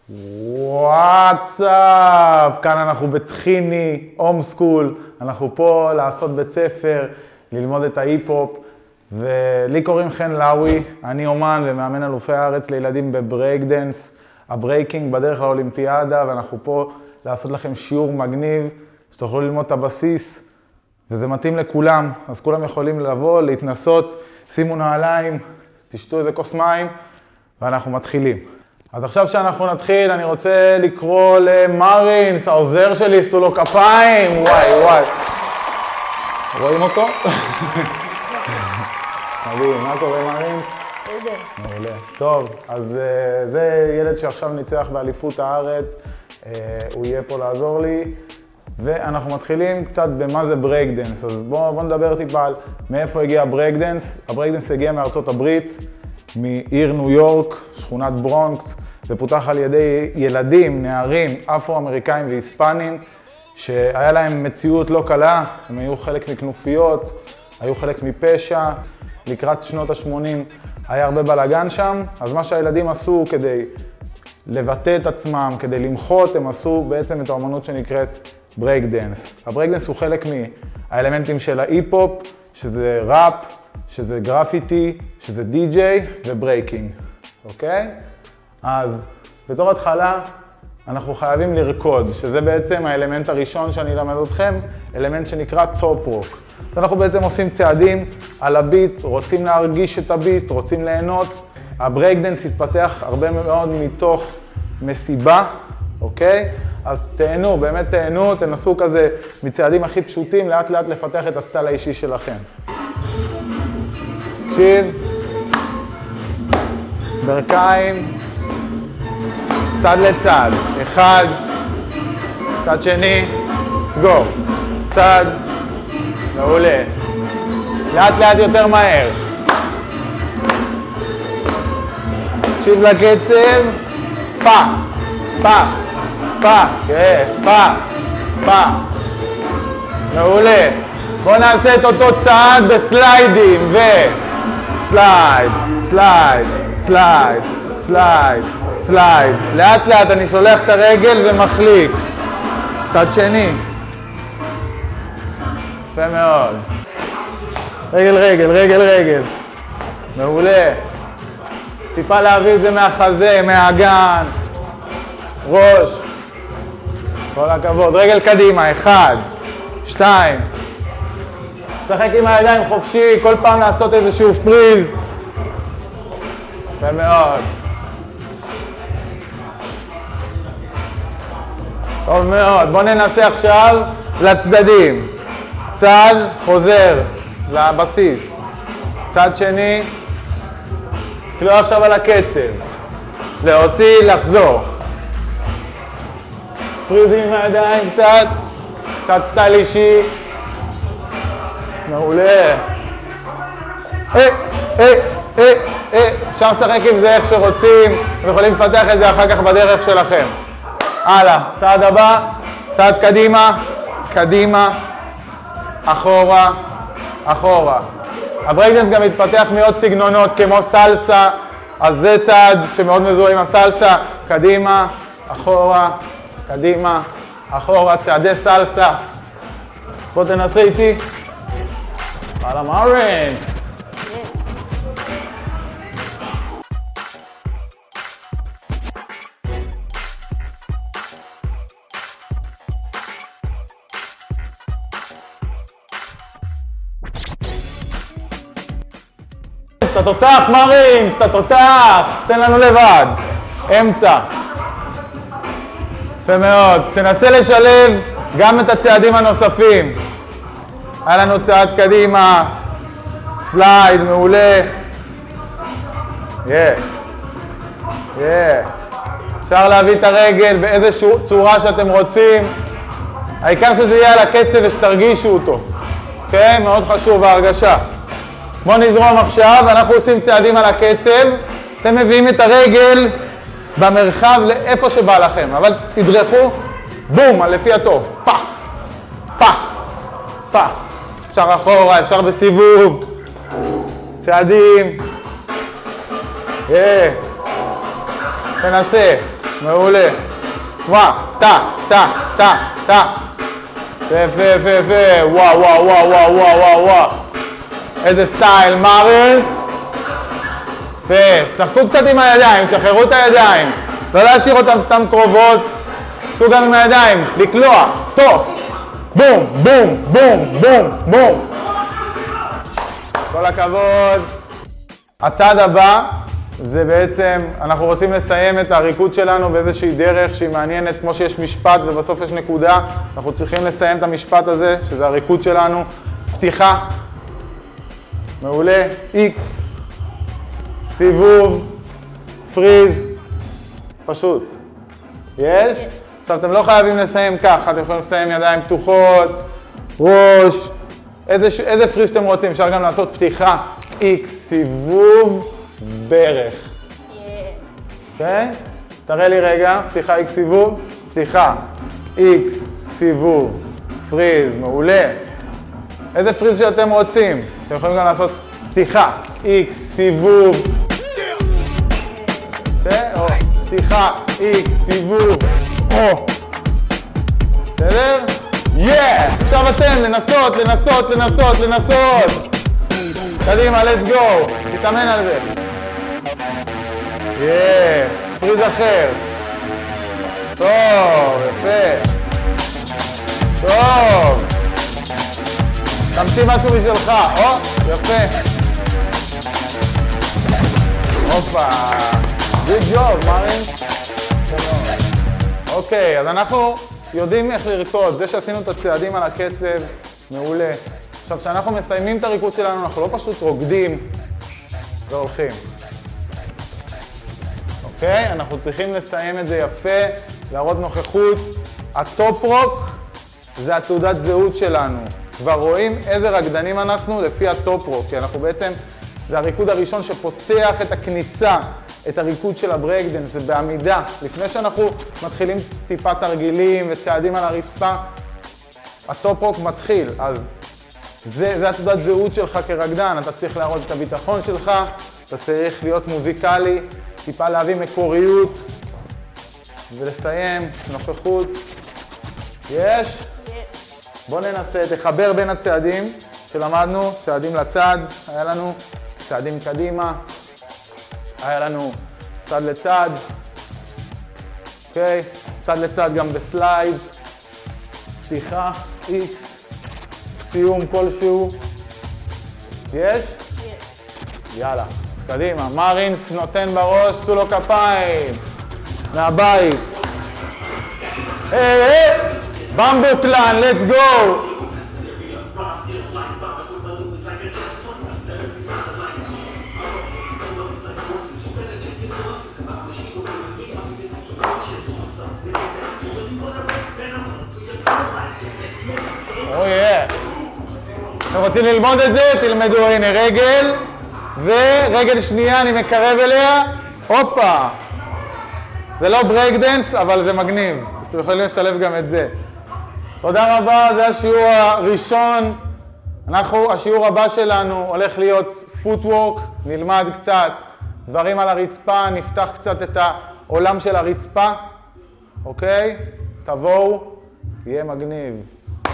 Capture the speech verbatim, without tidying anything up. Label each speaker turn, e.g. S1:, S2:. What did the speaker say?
S1: וואטסאפ, כאן אנחנו בתחיני, הום סקול, אנחנו פה לעשות בית ספר, ללמוד את ההיפ-הופ, ולי קוראים חן לאוי, אני אומן ומאמן אלופי הארץ לילדים בברייק דנס, הברייקינג בדרך לאולימפיאדה, ואנחנו פה לעשות לכם שיעור מגניב, שתוכלו ללמוד את הבסיס, וזה מתאים לכולם, אז כולם יכולים לבוא, להתנסות, שימו נעליים, תשתו איזה כוס מים, ואנחנו מתחילים. אז עכשיו שאנחנו נתחיל, אני רוצה לקרוא למרינס, העוזר שלי, סתו לו כפיים, וואי וואי. רואים אותו? מדהים, מה קורה מרינס?
S2: בסדר.
S1: מעולה. טוב, אז זה ילד שעכשיו ניצח באליפות הארץ, הוא יהיה פה לעזור לי, ואנחנו מתחילים קצת במה זה ברייק דנס. אז בואו בוא נדבר טיפה על מאיפה הגיע ברייק דנס. הברייק דנס הגיע מארצות הברית, מעיר ניו יורק, שכונת ברונקס. זה פותח על ידי ילדים, נערים, אפרו-אמריקאים והיספנים, שהיה להם מציאות לא קלה, הם היו חלק מכנופיות, היו חלק מפשע, לקראת שנות ה-שמונים היה הרבה בלגן שם, אז מה שהילדים עשו כדי לבטא את עצמם, כדי למחות, הם עשו בעצם את האמנות שנקראת ברייק דנס. הברייק דנס הוא חלק מהאלמנטים של ההיפ-הופ, שזה ראפ, שזה גרפיטי, שזה די-ג'יי וברייקינג, אוקיי? אז בתור התחלה אנחנו חייבים לרקוד, שזה בעצם האלמנט הראשון שאני אלמד אתכם, אלמנט שנקרא טופ רוק. אנחנו בעצם עושים צעדים על הביט, רוצים להרגיש את הביט, רוצים ליהנות. הברייק דנס התפתח הרבה מאוד מתוך מסיבה, אוקיי? אז תהנו, באמת תהנו, תנסו כזה מצעדים הכי פשוטים, לאט לאט לפתח את הסטייל האישי שלכם. תקשיב, ברכיים, צד לצד, אחד, צד שני, סגור, צד, מעולה, לאט לאט יותר מהר. תקשיב לקצב, פה, פה, פה, כן, פה, פה, מעולה. בואו נעשה את אותו צעד בסליידים, ו... סלייד, סלייד, סלייד, סלייד, סלייד. לאט לאט אני שולח את הרגל ומחליק. צד שני. יפה מאוד. רגל, רגל, רגל, רגל. מעולה. טיפה להביא את זה מהחזה, מהאגן. ראש. כל הכבוד. רגל קדימה, אחד, שתיים. שחק עם הידיים חופשי, כל פעם לעשות איזשהו פריז. יפה מאוד. טוב מאוד. בואו ננסה עכשיו לצדדים. צד חוזר לבסיס. צד שני. כאילו עכשיו על הקצב. להוציא, לחזור. פריז עם הידיים קצת. קצת סטייל אישי. מעולה. אה, אה, אה, אה. אפשר לשחק עם זה איך שרוצים, אתם יכולים לפתח את זה אחר כך בדרך שלכם. הלאה, צעד הבא, צעד קדימה, קדימה, אחורה, אחורה. הברייק דנס גם מתפתח מעוד סגנונות כמו סלסה, אז זה צעד שמאוד מזוהה עם הסלסה, קדימה, אחורה, קדימה, אחורה, צעדי סלסה. בוא תנסה איתי. הלאה מרינס. אתה תותח מרינס, אתה תותח. תן לנו לבד. אמצע. יפה מאוד. תנסה לשלב גם את הצעדים הנוספים. היה לנו צעד קדימה, סלייד, מעולה. יא. יא. אפשר להביא את הרגל באיזושהי צורה שאתם רוצים. העיקר שזה יהיה על הקצב ושתרגישו אותו. אוקיי? מאוד חשוב ההרגשה. בואו נזרום עכשיו, אנחנו עושים צעדים על הקצב. אתם מביאים את הרגל במרחב לאיפה שבא לכם, אבל תדרכו, בום, לפי הטוב. פח, פח, פח. אפשר אחורה, אפשר בסיבוב, צעדים, תנסה, מעולה. וואה, טה, טה, טה, טה. יפה, יפה, יפה. וואו, וואו, וואו, וואו, וואו, וואו, וואו. איזה סטייל, מרינס. יפה. צחקו קצת עם הידיים, תשחררו את הידיים. לא להשאיר אותם סתם קרובות. עשו גם עם הידיים, לקלוע, טוב. בום, בום, בום, בום, בום. כל הכבוד. הצעד הבא זה בעצם, אנחנו רוצים לסיים את הריקוד שלנו באיזושהי דרך שהיא מעניינת, כמו שיש משפט ובסוף יש נקודה, אנחנו צריכים לסיים את המשפט הזה, שזה הריקוד שלנו. פתיחה, מעולה, X, סיבוב, פריז, פשוט. יש? עכשיו אתם לא חייבים לסיים ככה, אתם יכולים לסיים ידיים פתוחות, ראש, איזה, איזה פריז שאתם רוצים, אפשר גם לעשות פתיחה, X, סיבוב, ברך. אוקיי? תראה לי רגע, פתיחה X סיבוב, פתיחה, X, סיבוב, פריז, מעולה. איזה פריז שאתם רוצים, אתם יכולים גם לעשות פתיחה, X, סיבוב, אוקיי? או פתיחה, X, סיבוב, או. בסדר? יאה! עכשיו אתם, לנסות, לנסות, לנסות, לנסות. קדימה, let's go. תתאמן על זה. יאה, פריז אחר. טוב, יפה. טוב. תמציא משהו בשבילך, או, יפה. הופה. good job, מרין. אוקיי, אז אנחנו יודעים איך לרקוד. זה שעשינו את הצעדים על הקצב, מעולה. עכשיו, כשאנחנו מסיימים את הריקוד שלנו, אנחנו לא פשוט רוקדים והולכים. אוקיי? אנחנו צריכים לסיים את זה יפה, להראות נוכחות. הטופ-רוק זה התעודת זהות שלנו. כבר רואים איזה רקדנים אנחנו לפי הטופ-רוק, כי אנחנו בעצם, זה הריקוד הראשון שפותח את הכניסה, את הריקוד של הברייקדנס, זה בעמידה. לפני שאנחנו מתחילים טיפה תרגילים וצעדים על הרצפה, הטופ-רוק מתחיל. אז זה, זה התעודת זהות שלך כרקדן, אתה צריך להראות את הביטחון שלך, אתה צריך להיות מוזיקלי, טיפה להביא מקוריות, ולסיים, נוכחות. יש? בואו ננסה, תחבר בין הצעדים שלמדנו, צעדים לצד, היה לנו צעדים קדימה, היה לנו צד לצד, אוקיי? צד לצד גם בסלייד, פתיחה, X, סיום כלשהו. יש? יאללה, אז קדימה. מרינס נותן בראש, צאו לו כפיים. מהבית. היי, היי! במבו קלן, let's go! אוי, אתם רוצים ללמוד את זה? תלמדו, הנה רגל, ורגל שנייה אני מקרב אליה, הופה. זה לא ברייקדנס, אבל זה מגניב, אז אתם יכולים לשלב גם את זה. תודה רבה, זה השיעור הראשון. אנחנו, השיעור הבא שלנו הולך להיות פוטוורק, נלמד קצת דברים על הרצפה, נפתח קצת את העולם של הרצפה, אוקיי? תבואו, יהיה מגניב.